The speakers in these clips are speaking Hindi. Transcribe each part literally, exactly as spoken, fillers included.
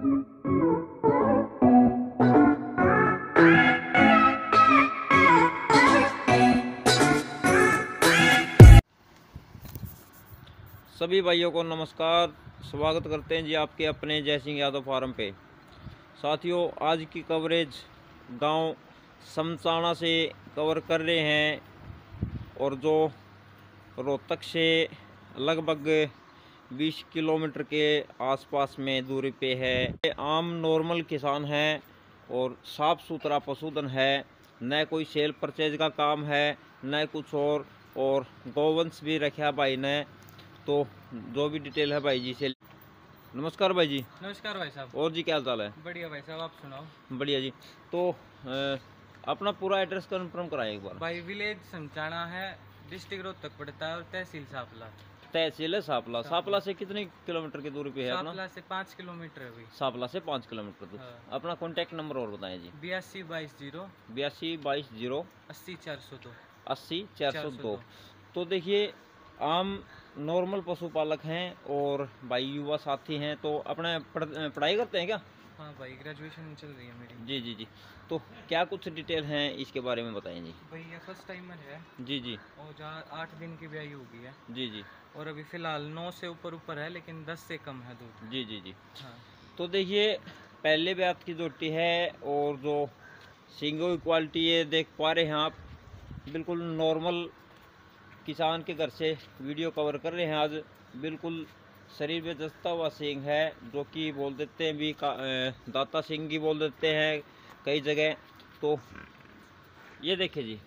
सभी भाइयों को नमस्कार। स्वागत करते हैं जी आपके अपने जय सिंह यादव फार्म पे। साथियों, आज की कवरेज गांव समचाणा से कवर कर रहे हैं और जो रोहतक से लगभग बीस किलोमीटर के आसपास में दूरी पे है। आम नॉर्मल किसान हैं और साफ़ सुथरा पशुधन है, न कोई सेल परचेज का काम है न कुछ और और गौवंश भी रखा भाई ने। तो जो भी डिटेल है भाई जी से। नमस्कार भाई जी। नमस्कार भाई साहब। और जी क्या हाल चाल है? बढ़िया भाई साहब, आप सुनाओ। बढ़िया जी। तो आ, अपना पूरा एड्रेस कंफर्म कराएं एक बार। भाई विलेज समचाणा है, डिस्ट्रिक्ट रोहतक पड़ता है और तहसील सापला। तहसील है सापला। सापला से कितने किलोमीटर की दूरी पे है अपना? सापला से पाँच किलोमीटर है भाई। सापला से पाँच किलोमीटर दूर। हाँ। अपना कॉन्टैक्ट नंबर और बताएं जी। बयासी बाईस जीरो बयासी बाईस जीरो अस्सी चार सौ दो अस्सी चार सौ दो। तो देखिए, आम नॉर्मल पशुपालक हैं और भाई युवा साथी हैं। तो अपने पढ़, पढ़ाई करते हैं क्या? हाँ भाई, ग्रेजुएशन चल रही है मेरी। जी जी जी। तो क्या कुछ डिटेल हैं इसके बारे में बताएं जी। भाई ये फर्स्ट टाइमर है। जी जी। और जहाँ आठ दिन की ब्याई हो गई है। जी जी। और अभी फिलहाल नौ से ऊपर ऊपर है, लेकिन दस से कम है दूध। जी जी जी। हाँ। तो देखिए, पहले ब्यात की जोटी है और जो सींगों की क्वालिटी है देख पा रहे हैं आप। बिल्कुल नॉर्मल किसान के घर से वीडियो कवर कर रहे हैं आज। बिल्कुल शरीर में जचता हुआ सींग है, जो कि बोल देते हैं भी दाता सींग की बोल देते हैं कई जगह। तो ये देखिए जी।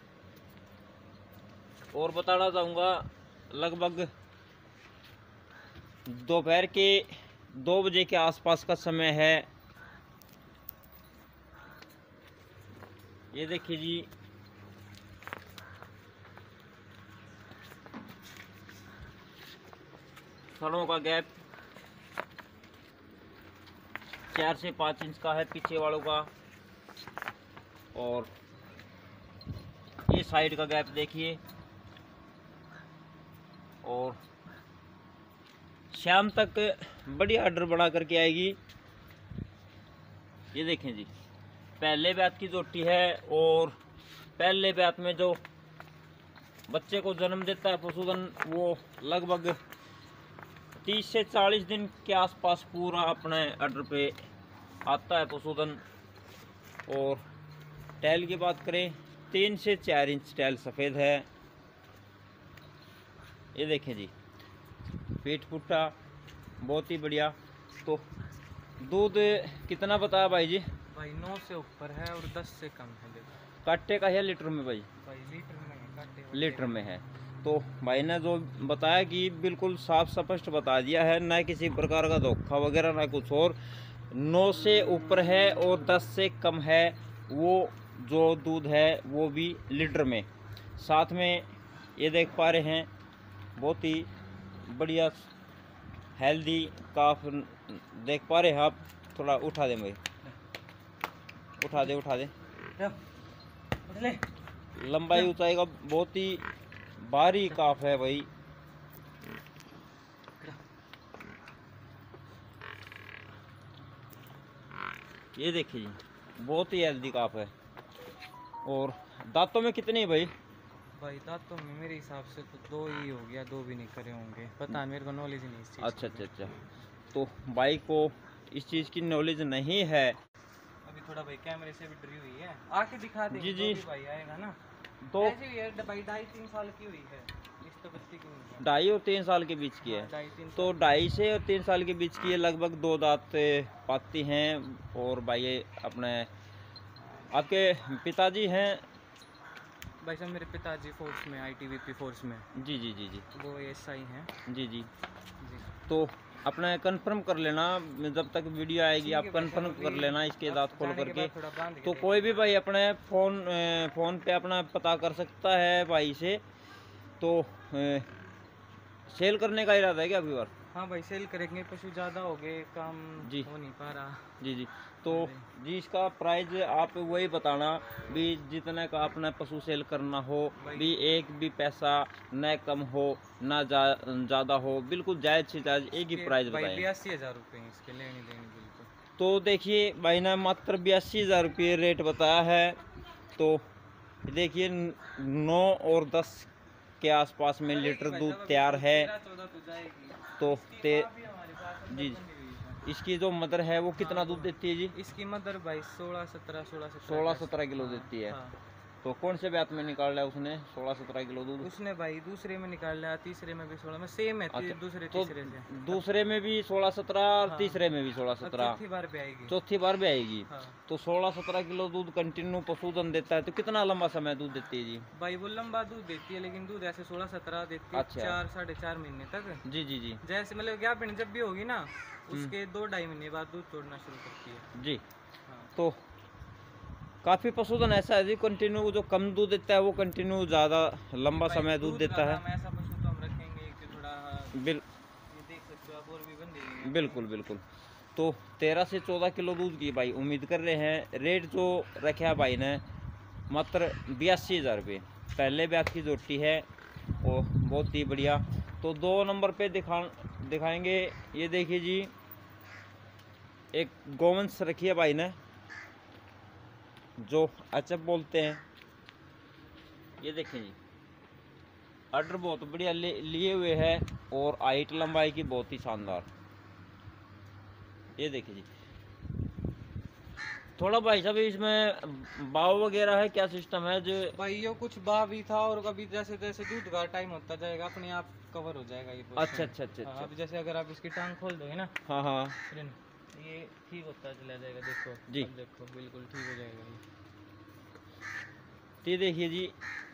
और बताना चाहूँगा, लगभग दोपहर के दो बजे के आसपास का समय है। ये देखिए जी, थनों का गैप चार से पाँच इंच का है पीछे वालों का। और ये साइड का गैप देखिए। और शाम तक बढ़िया ऑर्डर बना करके आएगी। ये देखें जी, पहले ब्यात की जोटी है और पहले ब्यात में जो बच्चे को जन्म देता है पशुधन, वो लगभग तीस से चालीस दिन के आसपास पूरा अपने ऑर्डर पे आता है पशुधन। और टैल की बात करें, तीन से चार इंच टैल सफ़ेद है। ये देखें जी, पेट पुट्टा बहुत ही बढ़िया। तो दूध कितना बताया भाई जी? भाई नौ से ऊपर है और दस से कम है। देखो काटे का है लीटर में भाई? भाई लीटर में है, काटे लीटर में है। तो भाई ने जो बताया कि बिल्कुल साफ स्पष्ट बता दिया है, न किसी प्रकार का धोखा वगैरह ना कुछ और। नौ से ऊपर है और दस से कम है। वो जो दूध है वो भी लीटर में। साथ में ये देख पा रहे हैं, बहुत ही बढ़िया हेल्दी काफ देख पा रहे हैं आप। थोड़ा उठा दें भाई, उठा दे उठा दे। लंबाई ऊंचाई का बहुत ही भारी काफ है भाई। ये देखिए जी, बहुत ही हेल्दी काफ है। और दांतों में कितने भाई? भाई दांतों में मेरे हिसाब से तो दो ही हो गया, दो भी नहीं करे होंगे, पता नहीं, मेरे को नॉलेज नहीं इस चीज़। अच्छा अच्छा अच्छा। तो भाई को इस चीज़ की नॉलेज नहीं है। अभी थोड़ा भाई कैमरे से भी डरी हुई है, आके दिखा दे। जी जी। भाई आएगा ना तो ऐसी हुई है भाई, ढाई तीन साल की हुई है। इस तो बच्ची की हुई है। ढाई और तीन साल के बीच की है। हाँ, ढाई तीन तो ढाई से और तीन साल के बीच की है, लगभग दो दांत पाती हैं। और भाई ये अपने आपके पिताजी हैं? भाई साहब मेरे पिताजी फोर्स में, आईटीबीपी फोर्स में। जी जी जी जी। वो एसआई हैं। जी जी। जी। तो अपना कंफर्म कर लेना, जब तक वीडियो आएगी आप कंफर्म कर लेना इसके दांत खोल करके। तो कोई भी भाई अपने फ़ोन फ़ोन पे अपना पता कर सकता है भाई से। तो ए, सेल करने का इरादा है क्या अभी बार? हाँ भाई सेल करेंगे, पशु ज़्यादा हो गए, काम जी हो नहीं पा रहा। जी जी। तो जी इसका प्राइस आप वही बताना भी, जितने का अपना पशु सेल करना हो भी, एक भी पैसा न कम हो ना ज़्यादा हो, बिल्कुल जायज़ से जायज़ एक ही प्राइस बताएं। बयासी हज़ार रुपये इसके लेने देने बिल्कुल। तो देखिए भाई ने मात्र बयासी हज़ार रुपये रेट बताया है। तो देखिए नौ और दस के आसपास में लीटर दूध तैयार है। तो ते जी इसकी जो मदर है वो कितना दूध देती है जी? इसकी मदर भाई सोलह सत्रह सोलह सोलह सत्रह किलो देती है। हाँ। तो कौन से ब्यात में निकाल लिया उसने सोलह सत्रह किलो दूध? उसने भाई दूसरे में निकाल लिया, तीसरे में भी सोलह में सेम है। अच्छा, दूसरे तो तीसरे से दूसरे में भी सोलह सत्रह और हाँ। तीसरे में भी सोलह सत्रह चौथी बार भी आएगी। चौथी बार भी आएगी। हाँ। तो सोलह सत्रह किलो दूध कंटिन्यू पशुधन देता है। तो कितना लंबा समय दूध देती है जी? भाई वो लंबा दूध देती है, लेकिन दूध ऐसे सोलह सत्रह देती है। अच्छा। चार साढ़े चार महीने तक। जी जी जी। जैसे मतलब ज्ञापन जब भी होगी ना उसके दो ढाई महीने बाद दूध छोड़ना शुरू करती है जी। हाँ। तो काफ़ी पशुधन ऐसा है जी कंटिन्यू जो कम दूध देता है वो कंटिन्यू ज़्यादा लंबा समय दूध देता है। ऐसा पशु तो हम रखेंगे कि थोड़ा बिल ये देख सकते हो आप, और भी बन देंगे। बिल्कुल बिल्कुल। तो तेरह से चौदह किलो दूध की भाई उम्मीद कर रहे हैं। रेट जो रखे है भाई ने मात्र बयासी हज़ार रुपये। पहले ब्याज की जोटी है और बहुत ही बढ़िया। तो दो नंबर पे दिखा दिखाएंगे। ये देखिए जी एक गोवंश रखी है भाई ने जो अचप बोलते हैं। ये देखें जी अडर बहुत बढ़िया लिए हुए है और हाइट लंबाई की बहुत ही शानदार। ये देखिए जी थोड़ा भाई साहब इसमें बाव वगैरह है, क्या सिस्टम है जो? भाई ये कुछ बाव भी था और कभी जैसे जैसे दूध का टाइम होता जाएगा अपने आप कवर हो जाएगा ये। अच्छा अच्छा अच्छा अच्छा। अब जैसे अगर आप इसकी टांग खोल दोगे ना, हाँ हाँ, ये ठीक होता चला जाएगा। देखो जी, अब देखो बिल्कुल ठीक हो जाएगा ये देखिए जी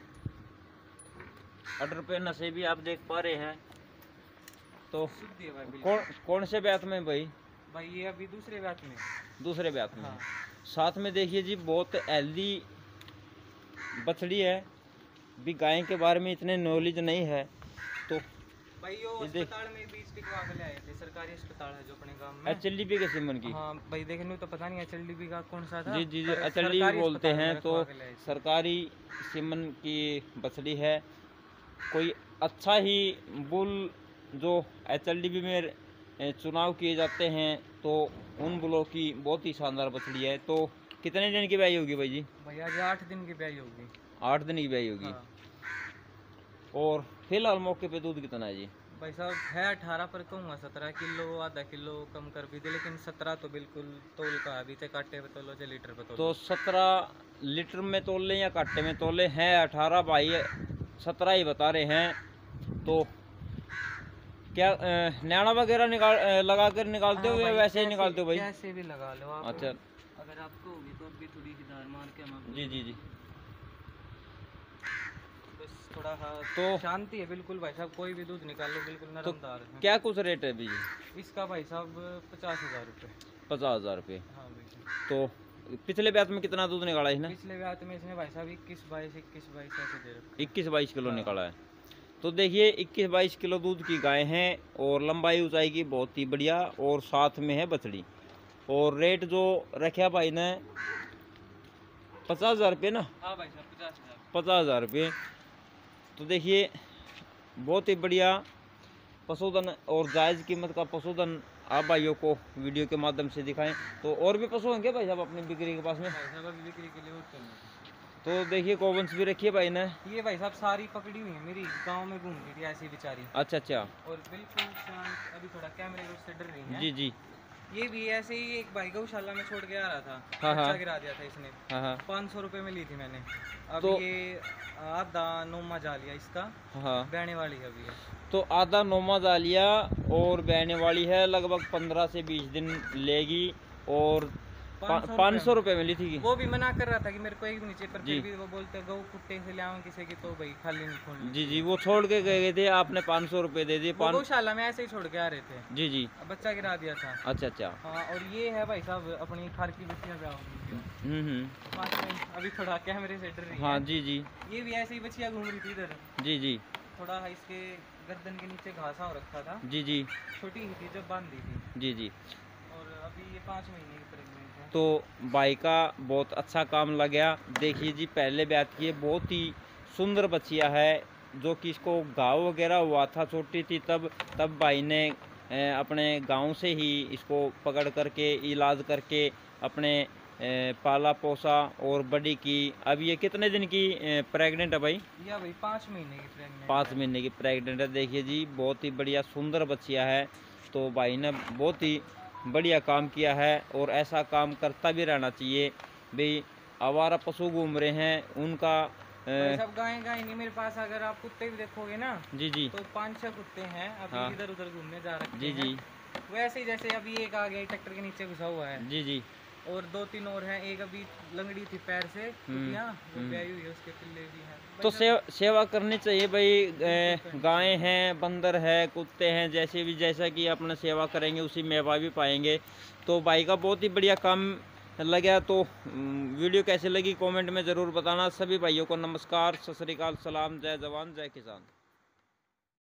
अडर पे नशे भी आप देख पा रहे हैं। तो कौन कौन से ब्यात में भाई? भाई ये अभी दूसरे ब्यात में। दूसरे ब्यात में। हाँ। साथ में देखिए जी बहुत हेल्दी बछड़ी है। भी गाय के बारे में इतने नॉलेज नहीं है। तो भाई यो अस्पताल में बीज टिकवा के ले आए थे, सरकारी अस्पताल है जो अपने गांव में। एच एल डी पी के सिमन की? हाँ भाई देखने तो पता नहीं एच एल डी पी का कौन सा था। जी जी जी एच एल डी पी बोलते हैं। तो सरकारी सिमन की बछड़ी है। कोई अच्छा ही बुल जो एच एल डी पी में चुनाव किए जाते हैं तो उन बुलों की बहुत ही शानदार बछड़ी है। तो कितने दिन की ब्याई होगी भाई जी? भैया जी आठ दिन की ब्याई होगी। आठ दिन की ब्याई होगी। हाँ। और फिलहाल मौके पे दूध कितना है जी? भाई साहब है अठारह पर कहूँगा सत्रह किलो, आधा किलो कम कर भी दे, लेकिन सत्रह तो बिल्कुल तोल का अभी तक काटे पे तोलो चाहे लीटर पे तोलो। तो सत्रह लीटर में तोल लें या काटे में तोल लें? है अठारह भाई सत्रह ही बता रहे हैं। तो क्या न्याणा वगैरह निकाल लगा कर निकालते हो या वैसे ही निकालते हो भाई? ऐसे भी लगा लो आप। अच्छा अगर आपको होगी तो भी थोड़ी सी धार मार के हम जी जी जी बस थोड़ा हाँ तो शांति है बिल्कुल भाई साहब। कोई भी दूध निकाल लो बिल्कुल तो नरमदार है। क्या कुछ रेट है अभी जी? इसका भाई साहब पचास हज़ार रुपये। पचास हज़ार रुपये। हाँ भाई। तो पिछले ब्याज में कितना दूध निकाला इसने? पिछले ब्याज में इसने भाई साहब इक्कीस बाईस इक्कीस बाईस ऐसे दे रखा। इक्कीस बाईस किलो हाँ। निकाला है। तो देखिए इक्कीस बाईस किलो दूध की गाय हैं और लंबाई ऊंचाई की बहुत ही बढ़िया और साथ में है बछड़ी। और रेट जो रखा भाई ने पचास हज़ार रुपये ना? हाँ भाई साहब पचास हज़ार पचास हज़ार रुपये। तो देखिए बहुत ही बढ़िया पशुधन और जायज़ कीमत का पशुधन आप भाइयों को वीडियो के माध्यम से दिखाएं। तो और भी पशु होंगे भाई साहब अपनी बिक्री के पास में? भाई साहब अभी बिक्री के लिए और करना। तो देखिए गोवंश भी रखी है भाई ने। ये भाई साहब सारी पकड़ी हुई है मेरी, गांव में घूम रही थी ऐसी बेचारी। अच्छा अच्छा। और बिल्कुल शांत, अभी थोड़ा कैमरे को उससे डर रही है। जी जी। ये भी ऐसे ही एक भाई गौशाला में छोड़ के आ रहा था। हाँ हाँ। बच्चा गिरा दिया था इसने। हाँ हाँ। पाँच सौ रुपये में ली थी मैंने। अब तो ये आधा नोमा जा लिया इसका। हाँ। बहने वाली है अभी। तो आधा नोमा डालिया और बहने वाली है, लगभग पंद्रह से बीस दिन लेगी। और पाँच सौ रुपये में ली थी। वो भी मना कर रहा था कि मेरे को एक नीचे, पर फिर भी वो बोलते गौ कुत्ते से ले आऊं किसी की तो भाई खाली नहीं खोल। जी जी वो छोड़ के गए थे, आपने पाँच सौ रुपये दे दिए। गौशाला में ऐसे ही छोड़ के आ रहे थे। जी जी। बच्चा गिरा दिया था। अच्छा अच्छा। हाँ। और ये है भाई साहब अपनी खार की बच्चियाँ ब्याह हम्म हम्म। अभी थोड़ा कैमरे से डर रही है। हाँ जी जी। ये भी ऐसे ही बच्चियाँ घूम रही थी इधर। जी जी। थोड़ा इसके गर्दन के नीचे घासा हो रखा था। जी जी। छोटी ही थी जब बांध दी थी। जी जी। और अभी ये पाँच महीने की प्रेगनेंट है। तो भाई का बहुत अच्छा काम लग गया। देखिए जी पहले ब्यात की बहुत ही सुंदर बच्चिया है जो कि इसको घाव वगैरह हुआ था छोटी थी तब तब भाई ने अपने गांव से ही इसको पकड़ करके इलाज करके अपने पाला पोसा और बड़ी की। अब ये कितने दिन की प्रेग्नेंट है भाई? या भाई पाँच महीने की प्रेग्नेंट। पाँच महीने की प्रेग्नेंट है। देखिए जी, बहुत ही बढ़िया सुंदर बच्चिया है। तो भाई ने बहुत ही बढ़िया काम किया है और ऐसा काम करता भी रहना चाहिए भाई। आवारा पशु घूम रहे हैं उनका सब गाय गाय नहीं मेरे पास। अगर आप कुत्ते भी देखोगे ना जी जी, तो पाँच छह कुत्ते हैं अभी। हाँ। इधर उधर घूमने जा रखे जी जी, वैसे ही जैसे अभी एक आ गया ट्रैक्टर के नीचे घुसा हुआ है। जी जी, और दो तीन और हैं। एक अभी लंगड़ी थी पैर से, कुतियाँ वो ब्याई हुई है, उसके पिल्ले भी हैं। तो सेवा सेवा करनी चाहिए भाई। गाय हैं, बंदर है, कुत्ते हैं, जैसे भी जैसा कि अपना सेवा करेंगे उसी मेवा भी पाएंगे। तो भाई का बहुत ही बढ़िया काम लगा। तो वीडियो कैसे लगी कमेंट में ज़रूर बताना। सभी भाइयों को नमस्कार, सत श्री अकाल, सलाम, जय जवान जय किसान।